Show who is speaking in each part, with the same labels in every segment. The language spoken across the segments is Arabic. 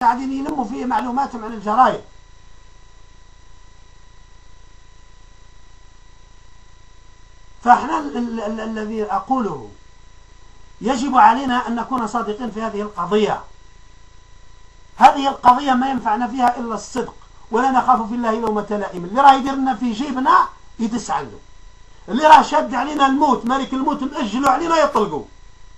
Speaker 1: قاعدين يلموا فيه معلوماتهم عن الجرائم. فاحنا الذي أقوله يجب علينا أن نكون صادقين في هذه القضية. هذه القضية ما ينفعنا فيها إلا الصدق، ولا نخاف في الله لومة لائم. اللي راه يدير لنا في جيبنا يدس عنده، اللي راه شاد علينا الموت، ملك الموت مأجله علينا يطلقوا.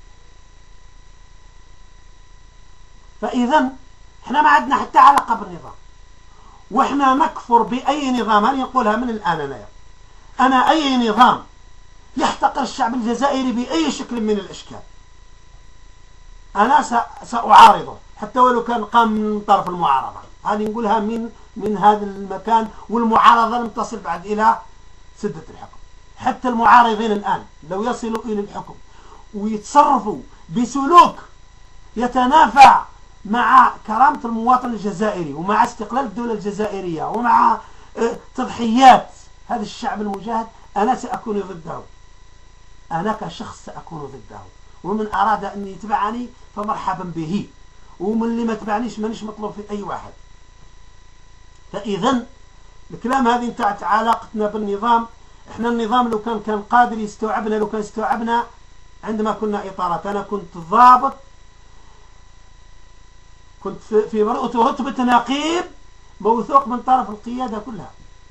Speaker 1: فإذا احنا ما عندنا حتى علاقة بالنظام، واحنا نكفر بأي نظام. أنا يقولها من الآن، أنا أي نظام يحتقر الشعب الجزائري بأي شكل من الأشكال أنا سأعارضه، حتى ولو كان قام من طرف المعارضة. هذه نقولها من هذا المكان، والمعارضة لم تصل بعد إلى سدة الحكم. حتى المعارضين الآن لو يصلوا إلى الحكم ويتصرفوا بسلوك يتنافى مع كرامة المواطن الجزائري ومع استقلال الدولة الجزائرية ومع تضحيات هذا الشعب المجاهد، أنا سأكون ضده. أنا كشخص سأكون ضده، ومن أراد أن يتبعني فمرحبا به، ومن اللي ما تبعنيش مانيش مطلوب في أي واحد. فإذا الكلام هذه نتاع علاقتنا بالنظام، احنا النظام لو كان قادر يستوعبنا، لو كان استوعبنا عندما كنا إطارات. أنا كنت ضابط، كنت في رتبة نقيب موثوق من طرف القيادة كلها،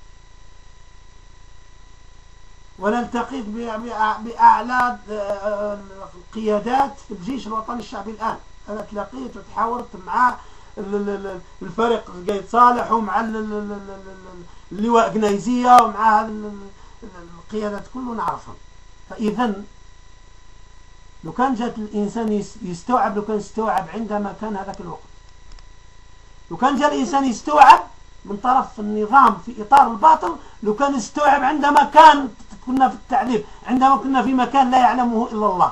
Speaker 1: ولا التقيت بأعلى القيادات في الجيش الوطني الشعبي الآن. أنا تلاقيت وتحاورت مع الفريق قايد صالح ومع اللواء قنيزية ومع القيادات كله نعرفهم. فإذا لو كان جات الإنسان يستوعب، لو كان استوعب عندما كان هذاك الوقت، لو كان جاء الإنسان يستوعب من طرف النظام في إطار الباطل، لو كان يستوعب عندما كنا في التعذيب، عندما كنا في مكان لا يعلمه إلا الله.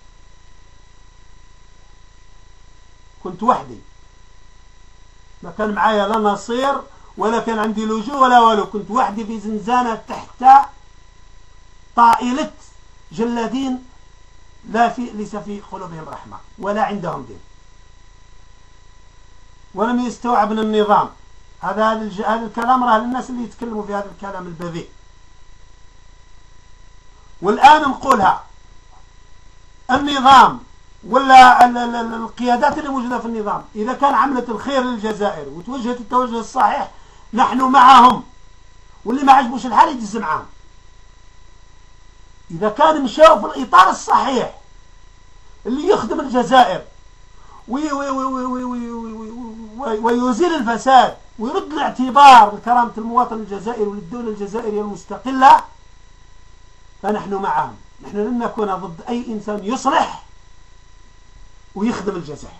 Speaker 1: كنت وحدي، ما كان معايا لا نصير ولا كان عندي لجوء ولا والو. كنت وحدي في زنزانة تحت طائلة جلادين ليس في قلوبهم رحمة ولا عندهم دين، ولم يستوعبنا النظام. هذا الكلام راه للناس اللي يتكلموا في هذا الكلام البذيء. والآن نقولها، النظام ولا القيادات اللي موجودة في النظام إذا كان عملت الخير للجزائر وتوجهت التوجه الصحيح نحن معهم، واللي ما عجبوش الحال يجلس معهم. إذا كان مشاو في الإطار الصحيح اللي يخدم الجزائر ويزيل الفساد ويرد الاعتبار لكرامة المواطن الجزائري وللدولة الجزائرية المستقلة، فنحن معهم. نحن لن نكون ضد أي إنسان يصلح ويخدم الجزائر،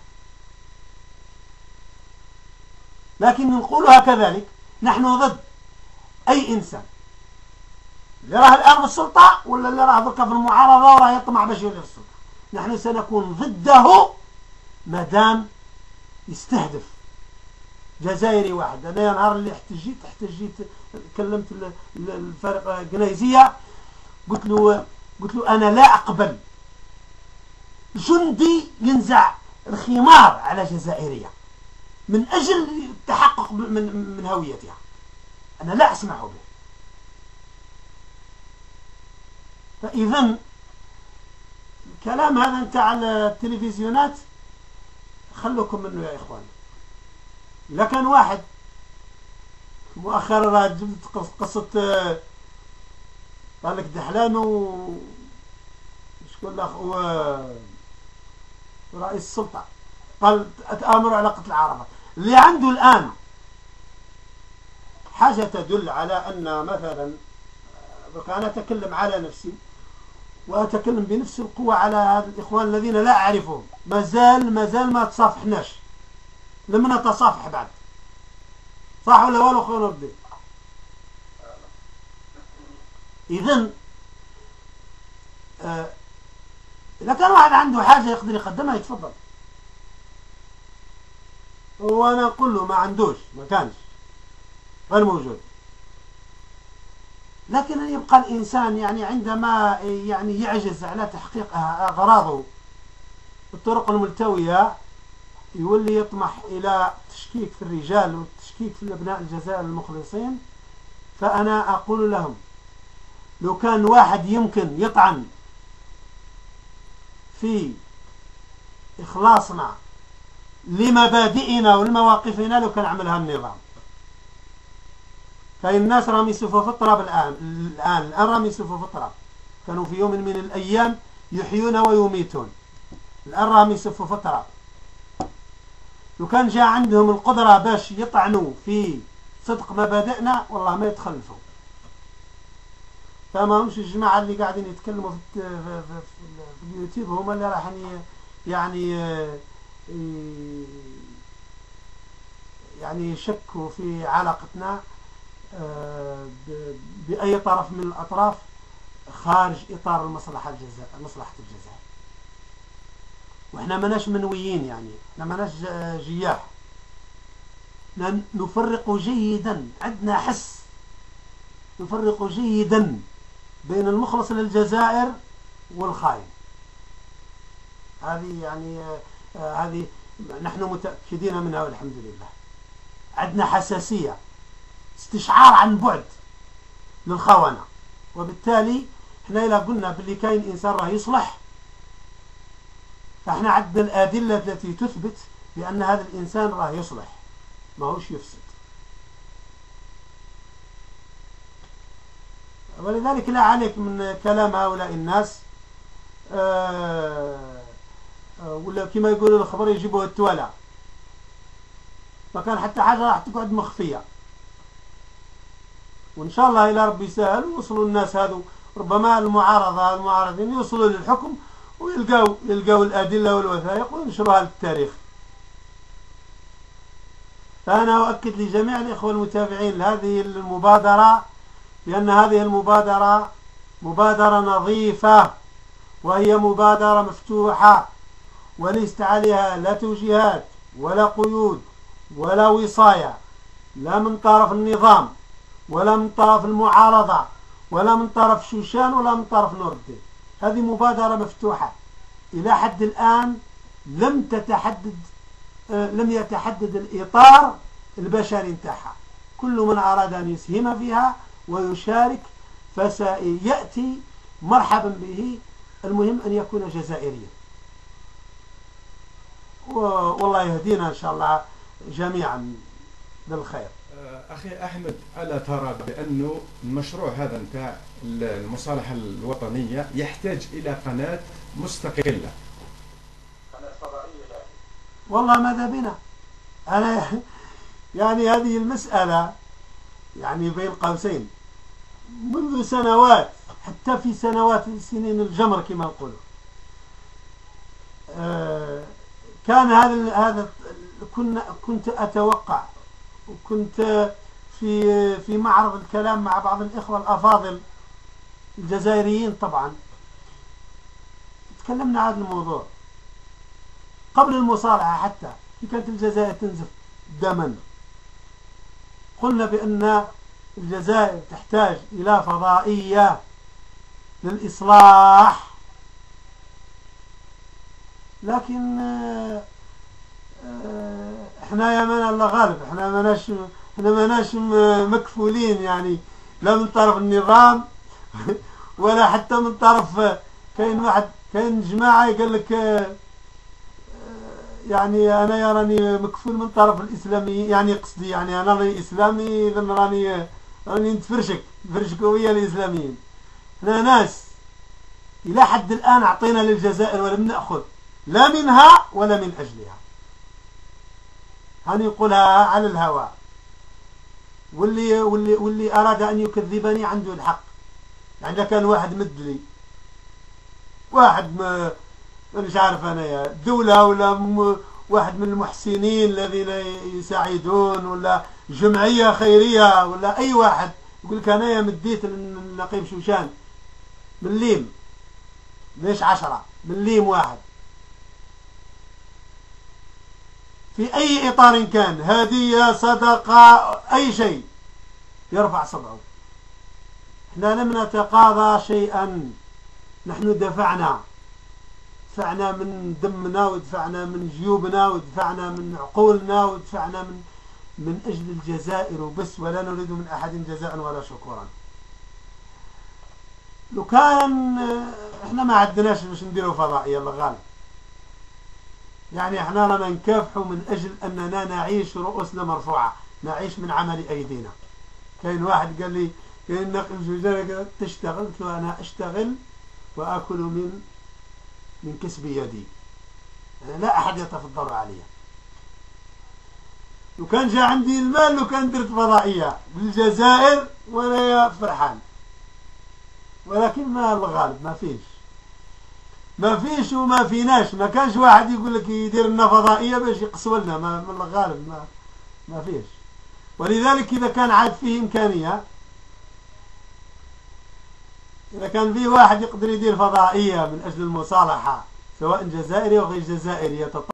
Speaker 1: لكن نقولها كذلك، نحن ضد أي إنسان اللي راه الآن في السلطة ولا اللي راه ضرك في المعارضة وراه يطمع باش يولي في السلطة. نحن سنكون ضده ما دام يستهدف جزائري واحد. أنا نهار اللي احتجيت كلمت الفريق قنيزية، قلت له أنا لا أقبل جندي ينزع الخمار على جزائرية من أجل التحقق من هويتها، أنا لا أسمح به. فإذا الكلام هذا نتاع التلفزيونات خلوكم منه يا إخوان. إذا كان واحد مؤخرا جبت قصة قال لك دحلان شكون الأخ ورئيس السلطة قال أتآمروا على قتل العربة. اللي عنده الآن حاجة تدل على أن مثلا أنا أتكلم على نفسي وأتكلم بنفس القوة على هذا الإخوان الذين لا أعرفهم، ما زال ما تصافحناش، لم نتصافح بعد، صح ولا والو أخونا ربي؟ إذن إذا كان واحد عنده حاجة يقدر يقدمها يتفضل، وأنا أقول له ما عندوش، ما كانش، غير موجود. لكن أن يبقى الإنسان عندما يعجز على تحقيق أغراضه بالطرق الملتوية يولي يطمح إلى التشكيك في الرجال والتشكيك في الأبناء الجزائر المخلصين، فأنا أقول لهم لو كان واحد يمكن يطعن في إخلاصنا لمبادئنا ولمواقفنا لو كان عملها النظام. كاين الناس راهم يسوفوا في التراب الآن راهم يسوفوا في التراب. كانوا في يوم من الأيام يحيون ويميتون، الآن راهم يسوفوا في التراب. لو كان جاء عندهم القدرة باش يطعنوا في صدق مبادئنا والله ما يتخلفوا. فما همش الجماعة اللي قاعدين يتكلموا في اليوتيوب هما اللي راح يعني يشكوا في علاقتنا بأي طرف من الأطراف خارج إطار مصلحة الجزائر. وإحنا مناش منويين، يعني إحنا مناش جياح، نفرق جيدا، عندنا حس، نفرق جيدا بين المخلص للجزائر والخاين. هذه يعني هذه نحن متأكدين منها والحمد لله. عندنا حساسية، استشعار عن بعد للخونة، وبالتالي احنا إذا قلنا باللي كاين إنسان راه يصلح فاحنا عندنا الأدلة التي تثبت بأن هذا الإنسان راه يصلح ما هوش يفسد. ولذلك لا عليك من كلام هؤلاء الناس، ولا كما يقولوا الخبر يجيبوه التوالى، ما كان حتى حاجة راح تقعد مخفية. وإن شاء الله إلى ربي يسهل ويوصلوا الناس هذو، ربما المعارضين يوصلوا للحكم ويلقوا الأدلة والوثائق وينشروها للتاريخ. فأنا أؤكد لجميع الإخوة المتابعين لهذه المبادرة بأن هذه المبادرة مبادرة نظيفة، وهي مبادرة مفتوحة وليست عليها لا توجيهات ولا قيود ولا وصاية، لا من طرف النظام ولا من طرف المعارضة ولا من طرف شوشان ولا من طرف نور الدين. هذه مبادرة مفتوحة إلى حد الآن، لم يتحدد الإطار البشري نتاعها. كل من أراد أن يسهم فيها ويشارك فسيأتي مرحبا به، المهم أن يكون جزائريا. والله يهدينا إن شاء الله جميعا بالخير.
Speaker 2: أخي أحمد، ألا ترى بأنه المشروع هذا نتاع المصالحة الوطنية يحتاج إلى قناة مستقلة، قناة فضائية؟
Speaker 1: والله ماذا بنا. أنا يعني هذه المسألة يعني بين قوسين منذ سنوات، حتى في سنين الجمر كما نقولوا، كان هذا كنت أتوقع، وكنت في معرض الكلام مع بعض الإخوة الأفاضل الجزائريين طبعا، تكلمنا عن هذا الموضوع قبل المصالحة. حتى في كانت الجزائر تنزف دما قلنا بأن الجزائر تحتاج إلى فضائية للإصلاح، لكن احنا يا من الله غالب، احنا ماناش مكفولين، يعني لا من طرف النظام ولا حتى من طرف كاين جماعة يقول لك يعني انا يراني مكفول من طرف الاسلامي، يعني قصدي يعني انا راني اسلامي لان راني نتفرشك ويا الاسلاميين. احنا ناس الى حد الان اعطينا للجزائر ولم ناخذ لا منها ولا من اجلها. هاني نقولها على الهواء، واللي اراد ان يكذبني عنده الحق. يعني اذا كان واحد مدلي، واحد مش عارف انا يا دولة ولا واحد من المحسنين الذين يساعدون ولا جمعية خيرية ولا اي واحد يقول لك انا مديت لنقيب شوشان من ليم، ليش 10 من ليم واحد في اي اطار كان، هدية صدقة اي شيء، يرفع صبعه. احنا لم نتقاضى شيئا، نحن دفعنا دفعنا من دمنا ودفعنا من جيوبنا ودفعنا من عقولنا ودفعنا من أجل الجزائر وبس، ولا نريد من أحد جزاء ولا شكورا. لو كان احنا ما عدناش باش نديروا فضائية الله غالب، يعني احنا رانا نكافحوا من أجل أننا نعيش رؤوسنا مرفوعة، نعيش من عمل أيدينا. كاين واحد قال لي، كاين ناقل زوجة تشتغل، قلت له أنا أشتغل وأكل من كسب يدي، يعني لا أحد يتفضل علي. لو كان جاء عندي المال لو كان درت فضائية بالجزائر وأنا فرحان، ولكن ما الغالب ما فيش وما فيناش. ما كانش واحد يقول لك يدير لنا فضائية باش يقسوا لنا، ما الغالب ما فيش. ولذلك إذا كان عاد فيه إمكانية، إذا كان فيه واحد يقدر يدير فضائية من أجل المصالحة سواء جزائري أو غير جزائري